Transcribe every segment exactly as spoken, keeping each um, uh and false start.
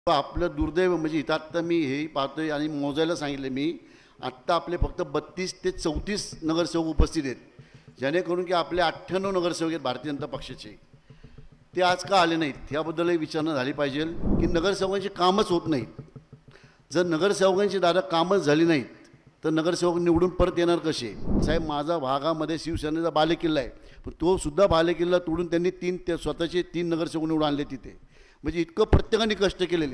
आपलं दुर्दैव म्हणजे इथं आत्ता मी हे पाहतोय आणि मोजायला सांगितले मी आत्ता आपले फक्त बत्तीस ते चौतीस नगरसेवक उपस्थित आहेत, जेणेकरून की आपले अठ्ठ्याण्णव नगरसेवक आहेत भारतीय जनता पक्षाचे, ते आज का आले नाहीत याबद्दलही विचारणा झाली पाहिजे की नगरसेवकांची कामच होत नाहीत. जर नगरसेवकांची दादा कामच झाली नाहीत तर नगरसेवक निवडून परत येणार कसे? साहेब, माझा भागामध्ये शिवसेनेचा बालेकिल्ला आहे, पण तो सुद्धा बालेकिल्ला तोडून त्यांनी तीन ते स्वतःचे तीन नगरसेवक निवडून आणले तिथे. म्हणजे इतकं प्रत्येकाने कष्ट केलेले.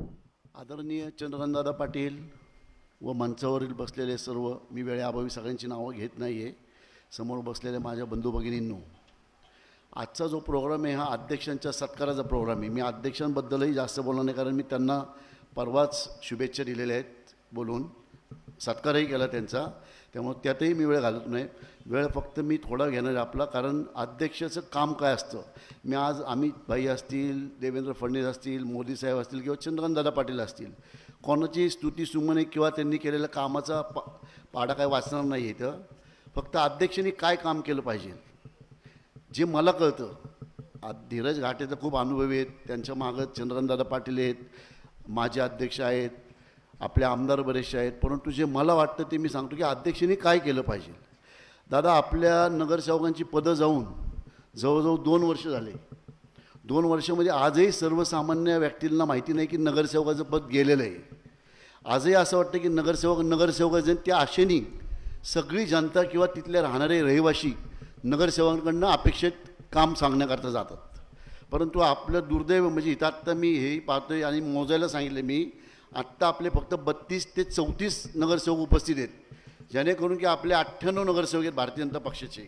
आदरणीय चंद्रकांतदादा पाटील व मंचावरील बसलेले सर्व, मी वेळेअभावी सगळ्यांची नावं घेत नाही आहे, समोर बसलेले माझ्या बंधू भगिनींनो, आजचा जो प्रोग्राम आहे हा अध्यक्षांच्या सत्काराचा प्रोग्राम आहे. मी अध्यक्षांबद्दलही जास्त बोलणार नाही, कारण मी त्यांना परवाच शुभेच्छा दिलेल्या आहेत, बोलून सत्कारही केला त्यांचा, त्यामुळे त्यातही मी वेळ घालत नाही. वेळ फक्त मी थोडा घेणार आहे आपला, कारण अध्यक्षाचं काम काय असतं. मी आज अमित भाई असतील, देवेंद्र फडणवीस असतील, मोदी साहेब असतील किंवा चंद्रकांतदादा पाटील असतील, कोणाची स्तुती सुमने किंवा त्यांनी केलेल्या कामाचा पा पाडा काय वाचणार नाही आहे. इथं फक्त अध्यक्षांनी काय काम केलं पाहिजे जे मला कळतं. धीरज घाटे तर खूप अनुभवी आहेत, त्यांच्या मागं चंद्रकांतदादा पाटील आहेत, माजी अध्यक्ष आहेत, आपले आमदार बरेचसे आहेत, परंतु जे मला वाटतं ते मी सांगतो की अध्यक्षांनी काय केलं पाहिजे. दादा, आपल्या नगरसेवकांची पदं जाऊन जवळजवळ दोन वर्ष झाले. दोन वर्षामध्ये आजही सर्वसामान्य व्यक्तींना माहिती नाही की नगरसेवकाचं पद गेलेलं आहे. आजही असं वाटतं की नगरसेवक नगरसेवक जे त्या आशेने सगळी जनता किंवा तिथले राहणारे रहिवासी नगरसेवकांकडनं अपेक्षित काम सांगण्याकरता जातात. परंतु आपलं दुर्दैव म्हणजे इथं आत्ता मी हे पाहतोय आणि मोजायला सांगितले मी, आत्ता आपले फक्त बत्तीस ते चौतीस नगरसेवक उपस्थित आहेत, जेणेकरून की आपले अठ्ठ्याण्णव नगरसेवक आहेत भारतीय जनता पक्षाचे,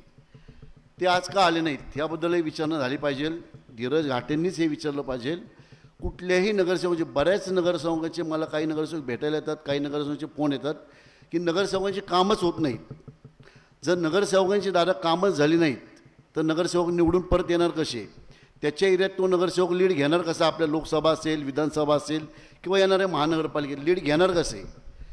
ते आज का आले नाहीत याबद्दलही विचारणा झाली पाहिजे. धीरज घाटेंनीच हे विचारलं पाहिजे. कुठल्याही नगरसेवकाचे, बऱ्याच नगरसेवकांचे मला काही नगरसेवक भेटायला येतात, काही नगरसेवकांचे फोन येतात की नगरसेवकांची कामच होत नाहीत. जर नगरसेवकांची दादा कामच झाली नाहीत तर नगरसेवक निवडून परत येणार कसे? त्याच्या एरियात तो नगरसेवक लीड घेणार कसा? आपल्या लोकसभा असेल, विधानसभा असेल किंवा येणाऱ्या महानगरपालिकेत लीड घेणार कसे?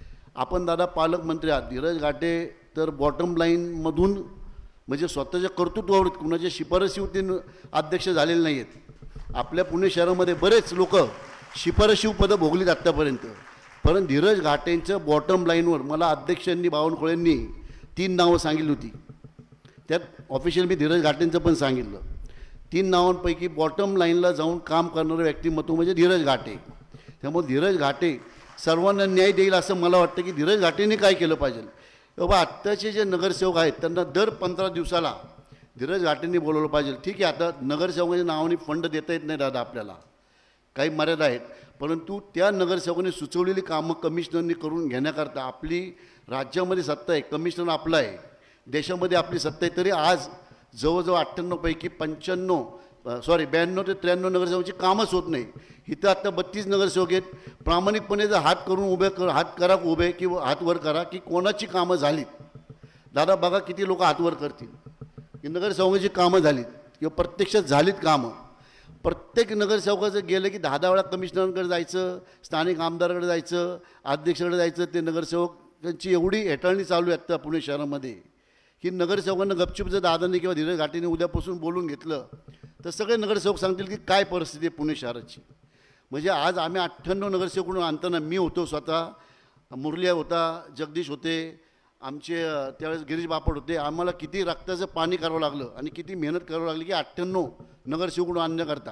आपण दादा पालकमंत्री आहात. धीरज घाटे तर बॉटम लाईनमधून म्हणजे स्वतःच्या कर्तृत्वावर कुणाच्या शिफारशीवरती अध्यक्ष झालेले नाही आहेत. आपल्या पुणे शहरामध्ये बरेच लोक शिफारशीव पदं भोगलीत आत्तापर्यंत, परंतु धीरज घाटेंचं बॉटम लाईनवर मला अध्यक्षांनी, बावनकुळेंनी तीन नावं सांगितली होती. त्यात ऑफिशियल मी धीरज घाटेंचं पण सांगितलं. तीन नावांपैकी बॉटम लाईनला जाऊन काम करणारं व्यक्तिमत्व म्हणजे धीरज घाटे. त्यामुळे धीरज घाटे सर्वांना न्याय देईल असं मला वाटतं की धीरज घाटेंनी काय केलं पाहिजे. बाबा, आत्ताचे जे नगरसेवक आहेत त्यांना दर पंधरा दिवसाला धीरज घाटेंनी बोलवलं पाहिजे. ठीक आहे, आता नगरसेवकांच्या नावाने फंड देता येत नाही दादा, आपल्याला काही मर्यादा आहेत, परंतु त्या नगरसेवकांनी सुचवलेली कामं कमिशनरनी करून घेण्याकरता आपली राज्यामध्ये सत्ता आहे, कमिशनर आपला आहे, देशामध्ये आपली सत्ता आहे, तरी आज जवळजवळ अठ्ठ्याण्णवपैकी पंच्याण्णव सॉरी ब्याण्णव ते त्र्याण्णव नगरसेवकांची कामच होत नाही. इथं आत्ता बत्तीस नगरसेवक आहेत. प्रामाणिकपणे जर हात करून उभे कर हात करा उभे किंवा हात वर करा की कोणाची कामं झालीत. दादा बघा किती लोक हात वर करतील की नगरसेवकांची कामं झालीत किंवा प्रत्यक्षात झालीत कामं. प्रत्येक नगरसेवकाचं गेलं की दहा दहा वेळा कमिशनरांकडे जायचं, स्थानिक आमदाराकडे जायचं, अध्यक्षाकडे जायचं. ते नगरसेवकांची एवढी हेटाळणी चालू आहे आत्ता पुणे शहरामध्ये की नगरसेवकांना गपचूप जर दादांनी किंवा धीरज घाटेने उद्यापासून बोलून घेतलं तर सगळे नगरसेवक सांगतील की काय परिस्थिती आहे पुणे शहराची. म्हणजे आज आम्ही अठ्ठ्याण्णव नगरसेवक आणताना मी होतो स्वतः, मुरलिया होता, जगदीश होते, आमचे त्यावेळेस गिरीश बापट होते. आम्हाला किती रक्ताचं पाणी करावं लागलं आणि किती मेहनत करावं लागली की अठ्ठ्याण्णव नगरसेवक आणण्याकरता.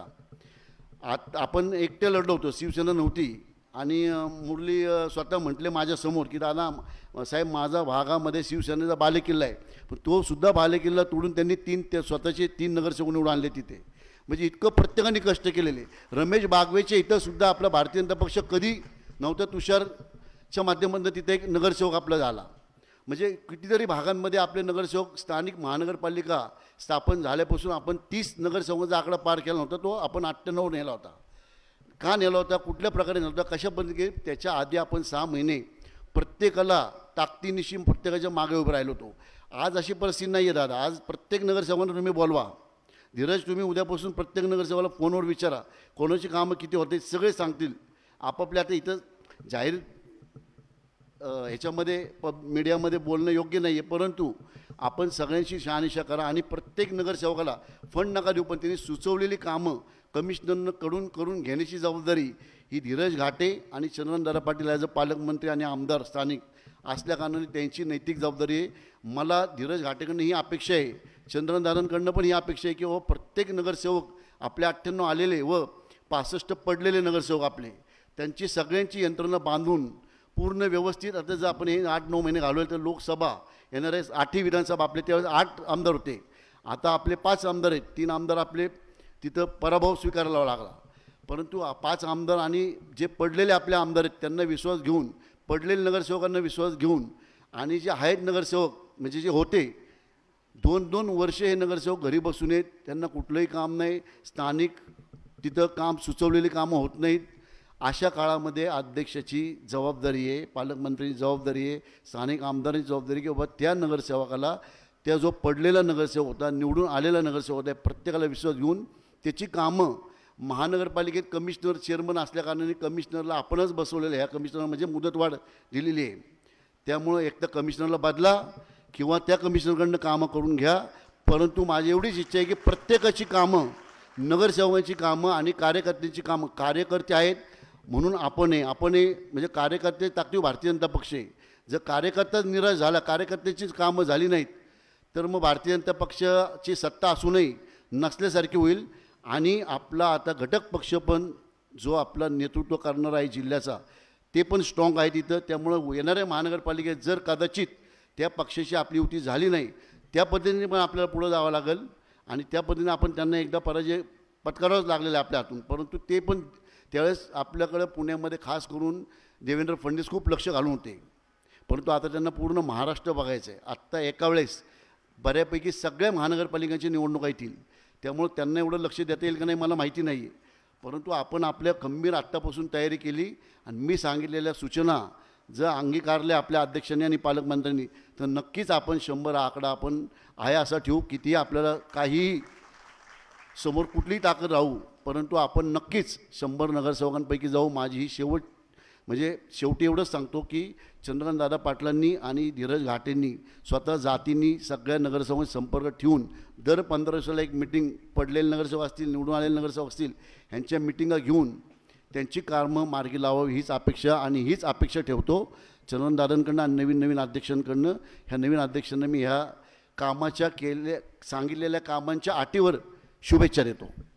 आत आपण एकटे लढलो होतो, शिवसेना नव्हती. आणि मुरली स्वतः म्हटले माझ्यासमोर की दादा साहेब, माझा भागामध्ये शिवसेनेचा बालेकिल्ला आहे, पण तो सुद्धा बालेकिल्ला तोडून त्यांनी तीन ते स्वतःचे तीन नगरसेवक निवडून आणले तिथे. म्हणजे इतकं प्रत्येकाने कष्ट केलेले. रमेश बागवेच्या इथं सुद्धा आपला भारतीय जनता पक्ष कधी नव्हता, तुषारच्या माध्यमातून तिथे एक नगरसेवक आपला झाला. म्हणजे कितीतरी भागांमध्ये आपले नगरसेवक, स्थानिक महानगरपालिका स्थापन झाल्यापासून आपण तीस नगरसेवकांचा आकडा पार केला नव्हता, तो आपण अठ्ठ्याण्णव नेला होता. का नेला होता, कुठल्या प्रकारे नेला होता, कशा पद्धतीने? त्याच्या आधी आपण सहा महिने प्रत्येकाला ताकदीनिशी प्रत्येकाच्या मागे उभं राहिलो होतो. आज अशी परिस्थिती नाही आहे दादा. आज प्रत्येक नगरसेवकांना तुम्ही बोलवा. धीरज, तुम्ही उद्यापासून प्रत्येक नगरसेवकाला फोनवर विचारा कोणाची कामं किती होते, सगळे सांगतील. आपापल्या आता इथं जाहीर ह्याच्यामध्ये प मीडियामध्ये बोलणं योग्य नाही आहे, परंतु आपण सगळ्यांशी शहानिशा करा आणि प्रत्येक नगरसेवकाला फंड नका देऊ, पण त्यांनी सुचवलेली कामं कमिशनरनं कडून करून घेण्याची जबाबदारी ही धीरज घाटे आणि चंद्रकांतदादा पाटील ॲज अ पालकमंत्री आणि आमदार स्थानिक असल्याकारणाने त्यांची नैतिक जबाबदारी आहे. मला धीरज घाटेकडनं ही अपेक्षा आहे, चंद्रकांतदादांकडनं पण ही अपेक्षा आहे की व प्रत्येक नगरसेवक आपले अठ्ठ्याण्णव आलेले व पासष्ट पडलेले नगरसेवक आपले त्यांची सगळ्यांची यंत्रणा बांधून पूर्ण व्यवस्थित, आता जर आपण हे आठ नऊ महिने घालवले तर लोकसभा येणार आहे, आठही विधानसभा आपले त्यावेळेस आठ आमदार होते, आता आपले पाच आमदार आहेत. तीन आमदार आपले तिथं पराभव स्वीकारायला लागला, परंतु पाच आमदार आणि जे पडलेले आपले आमदार आहेत त्यांना विश्वास घेऊन, पडलेले नगरसेवकांना विश्वास घेऊन आणि जे आहेत नगरसेवक म्हणजे जे होते दोन दोन वर्षे हे नगरसेवक घरी बसून आहेत, त्यांना कुठलंही काम नाही, स्थानिक तिथं काम सुचवलेली कामं होत नाहीत. अशा काळामध्ये अध्यक्षाची जबाबदारी आहे, पालकमंत्र्यांची जबाबदारी आहे, स्थानिक आमदारांची जबाबदारी की बाबा त्या नगरसेवकाला, त्या जो पडलेला नगरसेवक होता, निवडून आलेला नगरसेवक होता, प्रत्येकाला विश्वास घेऊन त्याची कामं महानगरपालिकेत कमिशनर चेअरमन असल्याकारणाने कमिशनरला आपणच बसवलेलं आहे. ह्या कमिशनर म्हणजे मुदतवाढ दिलेली आहे, त्यामुळं एक तर कमिशनरला बदला किंवा त्या कमिशनरकडनं कामं करून घ्या. परंतु माझी एवढीच इच्छा आहे की प्रत्येकाची कामं, नगरसेवकांची कामं आणि कार्यकर्त्यांची कामं, कार्यकर्ते आहेत म्हणून आपण आहे, आपण आहे म्हणजे कार्यकर्ते ताकदीव भारतीय जनता पक्ष आहे. जर कार्यकर्ताच निराश झाला, कार्यकर्त्याचीच कामं झाली नाहीत तर मग भारतीय जनता पक्षाची सत्ता असूनही नसल्यासारखी होईल. आणि आपला आता घटक पक्ष पण जो आपला नेतृत्व करणार आहे जिल्ह्याचा ते पण स्ट्रॉंग आहे तिथं. त्यामुळं येणाऱ्या महानगरपालिकेत जर कदाचित त्या पक्षाची आपली युती झाली नाही, त्या पद्धतीने पण आपल्याला पुढं जावं लागेल आणि त्या पद्धतीने आपण त्यांना एकदा पराजय पत्करावंच लागलेलं आहे आपल्या हातून. परंतु ते पण त्यावेळेस आपल्याकडं पुण्यामध्ये खास करून देवेंद्र फडणवीस खूप लक्ष घालून होते, परंतु आता त्यांना पूर्ण महाराष्ट्र बघायचं आहे. आत्ता एका वेळेस बऱ्यापैकी सगळ्या महानगरपालिकांची निवडणूक येतील, त्यामुळे त्यांना एवढं लक्ष देता येईल का नाही मला माहिती नाही आहे. परंतु आपण आपल्या खंबीर आत्तापासून तयारी केली आणि मी सांगितलेल्या सूचना जर अंगीकारल्या आपल्या अध्यक्षांनी आणि पालकमंत्र्यांनी तर नक्कीच आपण शंभर हा आकडा आपण आहे असा ठेवू. कितीही आपल्याला काही समोर कुठलीही ताकद राहू, परंतु आपण नक्कीच शंभर नगरसेवकांपैकी जाऊ. माझी ही शेवट म्हणजे शेवटी एवढंच सांगतो की चंद्रकांतदादा पाटलांनी आणि धीरज घाटेंनी स्वतः जातींनी सगळ्या नगरसेवकांशी संपर्क ठेवून दर पंधरा दिवसाला एक मिटिंग, पडलेले नगरसेवक असतील, निवडून आलेले नगरसेवक असतील, ह्यांच्या मिटिंगा घेऊन त्यांची कामं मार्गी लावावी हीच अपेक्षा आणि हीच अपेक्षा ठेवतो चंद्रकांतदादांकडनं आणि नवीन नवीन अध्यक्षांकडनं. ह्या नवीन अध्यक्षांना मी ह्या कामाच्या केल्या सांगितलेल्या कामांच्या अटीवर शुभेच्छा देतो.